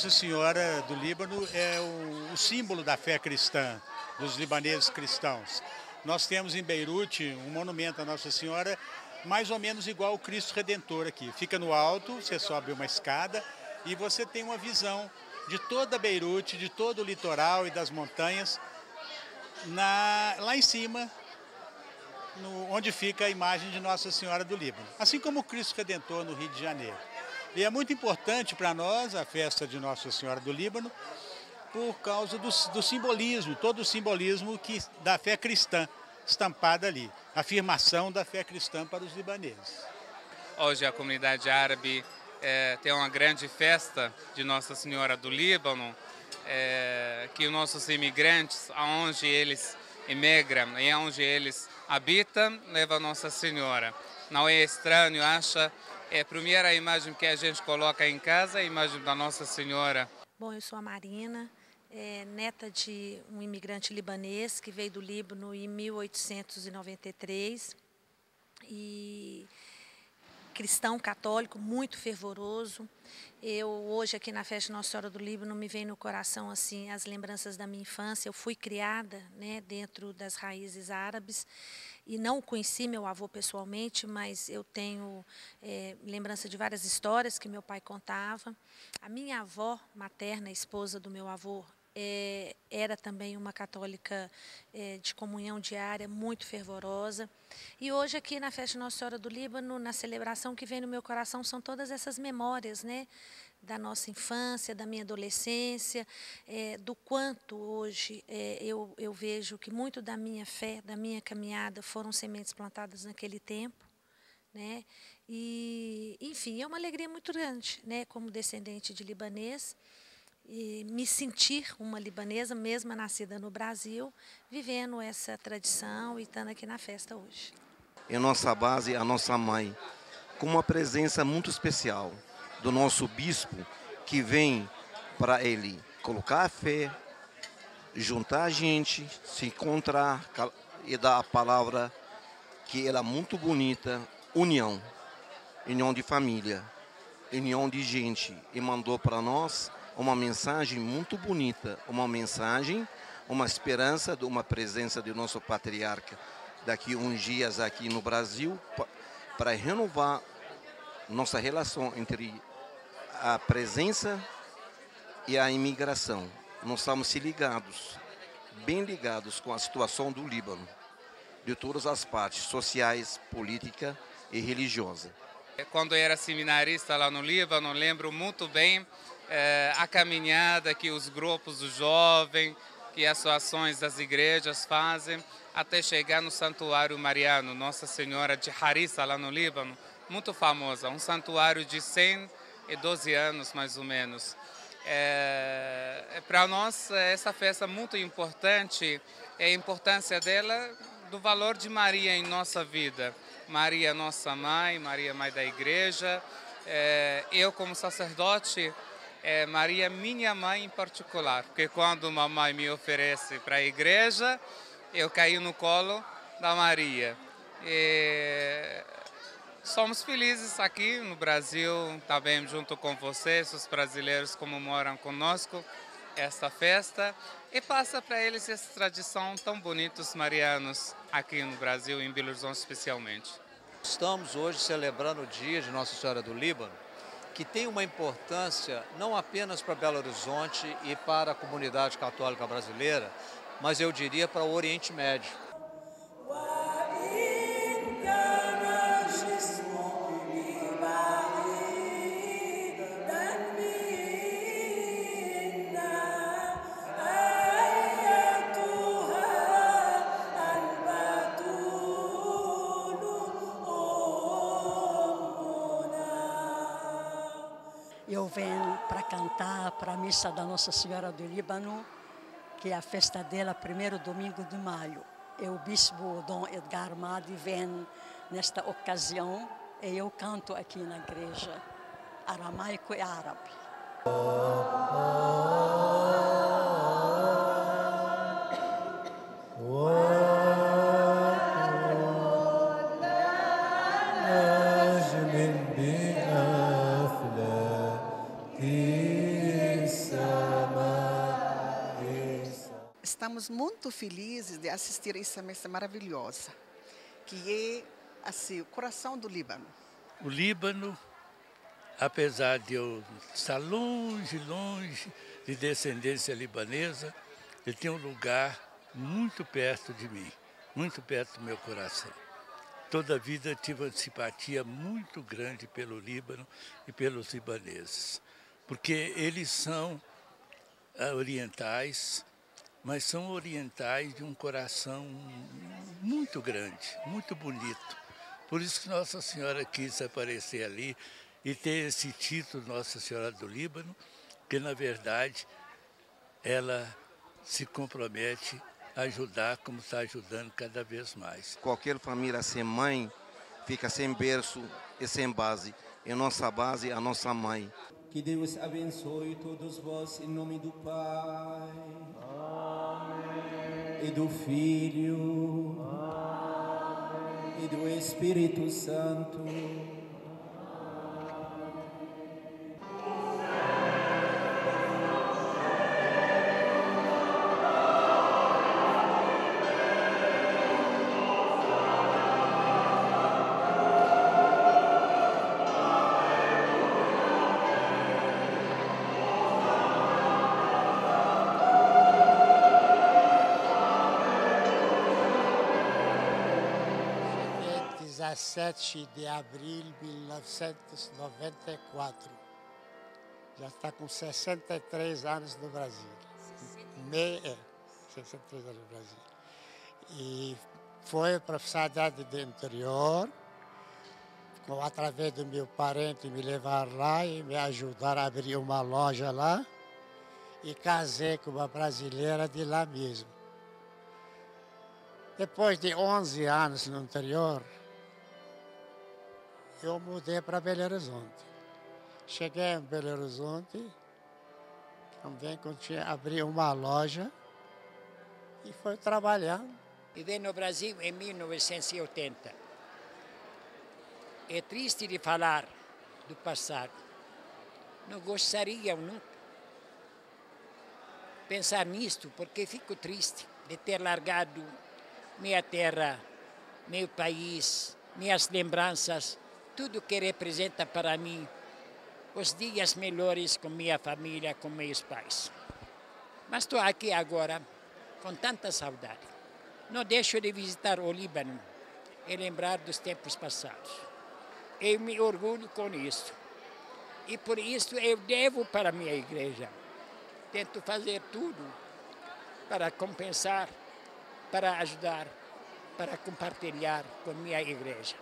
Nossa Senhora do Líbano é o símbolo da fé cristã, dos libaneses cristãos. Nós temos em Beirute um monumento à Nossa Senhora mais ou menos igual ao Cristo Redentor aqui. Fica no alto, você sobe uma escada e você tem uma visão de toda Beirute, de todo o litoral e das montanhas, lá em cima, onde fica a imagem de Nossa Senhora do Líbano. Assim como o Cristo Redentor no Rio de Janeiro. E é muito importante para nós a festa de Nossa Senhora do Líbano por causa do simbolismo, todo o simbolismo da fé cristã estampada ali, a afirmação da fé cristã para os libaneses. Hoje a comunidade árabe tem uma grande festa de Nossa Senhora do Líbano, que os nossos imigrantes, aonde eles imigram e aonde eles habitam, levam Nossa Senhora. Não é estranho, acha? É a primeira imagem que a gente coloca em casa, a imagem da Nossa Senhora. Bom, eu sou a Marina, neta de um imigrante libanês que veio do Líbano em 1893 e cristão católico, muito fervoroso. Eu hoje aqui na festa de Nossa Senhora do Líbano me vem no coração assim as lembranças da minha infância. Eu fui criada, né, dentro das raízes árabes e não conheci meu avô pessoalmente, mas eu tenho lembrança de várias histórias que meu pai contava. A minha avó materna, esposa do meu avô, era também uma católica de comunhão diária, muito fervorosa. E hoje aqui na festa de Nossa Senhora do Líbano, na celebração que vem no meu coração, são todas essas memórias, né, da nossa infância, da minha adolescência, do quanto hoje eu vejo que muito da minha fé, da minha caminhada, foram sementes plantadas naquele tempo, né? E, enfim, é uma alegria muito grande, né, como descendente de libanês, e me sentir uma libanesa, mesmo nascida no Brasil, vivendo essa tradição e estando aqui na festa hoje. Em nossa base, a nossa mãe, com uma presença muito especial do nosso bispo, que vem para ele colocar a fé, juntar a gente, se encontrar e dar a palavra que ela é muito bonita, união, união de família, união de gente, e mandou para nós uma mensagem muito bonita, uma mensagem, uma esperança de uma presença do nosso patriarca daqui uns dias aqui no Brasil, para renovar nossa relação entre a presença e a imigração. Nós estamos ligados, bem ligados com a situação do Líbano, de todas as partes, sociais, política e religiosa. Quando eu era seminarista lá no Líbano, lembro muito bem a caminhada que os grupos de jovens, que as associações das igrejas fazem, até chegar no Santuário Mariano, Nossa Senhora de Harissa, lá no Líbano, muito famosa, um santuário de 112 anos, mais ou menos. Para nós, essa festa é muito importante, a importância dela, do valor de Maria em nossa vida. Maria, nossa mãe, Maria, mãe da igreja. Eu, como sacerdote, Maria, minha mãe em particular, porque quando mamãe me oferece para a igreja, eu caí no colo da Maria. Somos felizes aqui no Brasil, também junto com vocês, os brasileiros comemoram conosco esta festa e passa para eles essa tradição tão bonita dos marianos aqui no Brasil, em Belo Horizonte especialmente. Estamos hoje celebrando o dia de Nossa Senhora do Líbano, que tem uma importância não apenas para Belo Horizonte e para a comunidade católica brasileira, mas eu diria para o Oriente Médio. Eu venho para cantar para a missa da Nossa Senhora do Líbano, que é a festa dela, primeiro domingo de maio. E o bispo Dom Edgar Madi vem nesta ocasião e eu canto aqui na igreja, aramaico e árabe. Peace. estamos muito felizes de assistir essa missa maravilhosa, que é assim, o coração do Líbano. O Líbano, apesar de eu estar longe de descendência libanesa, ele tem um lugar muito perto de mim, muito perto do meu coração. Toda a vida tive uma simpatia muito grande pelo Líbano e pelos libaneses, porque eles são orientais, mas são orientais de um coração muito grande, muito bonito. Por isso que Nossa Senhora quis aparecer ali e ter esse título Nossa Senhora do Líbano, que na verdade ela se compromete a ajudar como está ajudando cada vez mais. Qualquer família sem mãe fica sem berço e sem base. E nossa base é a nossa mãe. Que Deus abençoe todos vós em nome do Pai. Amém. E do Filho. Amém. E do Espírito Santo. Dia 17 de abril de 1994. Já está com 63 anos no Brasil. 63 anos no Brasil. E foi para a cidade do interior, através do meu parente me levar lá e me ajudar a abrir uma loja lá. E casei com uma brasileira de lá mesmo. Depois de 11 anos no interior, eu mudei para Belo Horizonte. Cheguei em Belo Horizonte, também abri uma loja e fui trabalhando. E veio no Brasil em 1980. É triste de falar do passado. Não gostaria nunca pensar nisto, porque fico triste de ter largado minha terra, meu país, minhas lembranças, tudo que representa para mim os dias melhores com minha família, com meus pais. Mas estou aqui agora com tanta saudade. Não deixo de visitar o Líbano e lembrar dos tempos passados. Eu me orgulho com isso. E por isso eu devo para a minha igreja. Tento fazer tudo para compensar, para ajudar, para compartilhar com a minha igreja.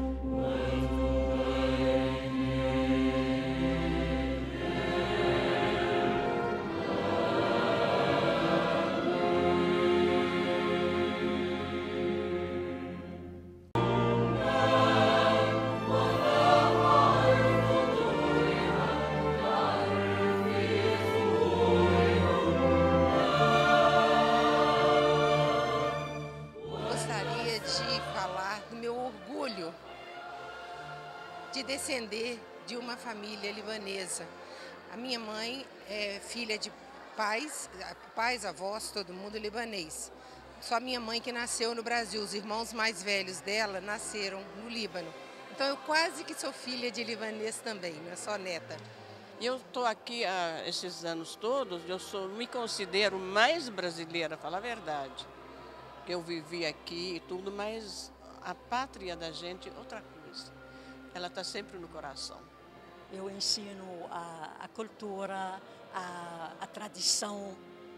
De descender de uma família libanesa. A minha mãe é filha de pais, avós, todo mundo libanês. Só minha mãe que nasceu no Brasil, os irmãos mais velhos dela nasceram no Líbano. Então eu quase que sou filha de libanês também, não é só neta. Eu estou aqui há esses anos todos, me considero mais brasileira, falar a verdade. Eu vivi aqui e tudo, mas a pátria da gente é outra coisa. Ela está sempre no coração. Eu ensino a cultura, a tradição,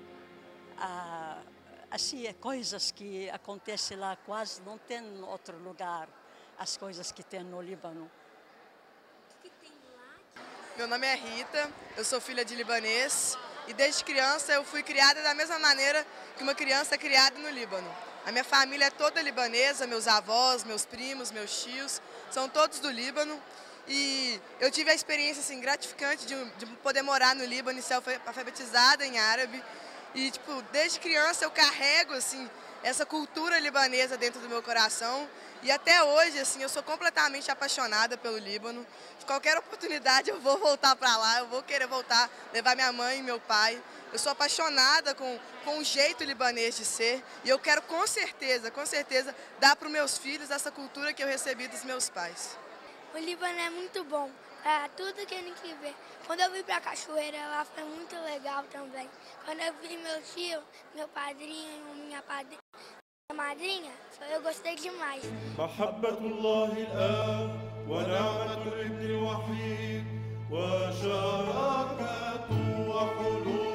assim, coisas que acontecem lá quase não tem em outro lugar, as coisas que tem no Líbano. Meu nome é Rita, eu sou filha de libanês e desde criança eu fui criada da mesma maneira que uma criança é criada no Líbano. A minha família é toda libanesa, meus avós, meus primos, meus tios, são todos do Líbano. E eu tive a experiência assim, gratificante de poder morar no Líbano e ser alfabetizada em árabe. E desde criança eu carrego assim, essa cultura libanesa dentro do meu coração. E até hoje, assim, eu sou completamente apaixonada pelo Líbano. De qualquer oportunidade eu vou voltar para lá, eu vou querer voltar, levar minha mãe e meu pai. Eu sou apaixonada com o jeito libanês de ser e eu quero com certeza, dar para os meus filhos essa cultura que eu recebi dos meus pais. O Líbano é muito bom, para tudo que a gente vê. Quando eu vim para a cachoeira, lá foi muito legal também. Quando eu vi meu tio, meu padrinho, minha madrinha, eu gostei demais. وشراكة وحلول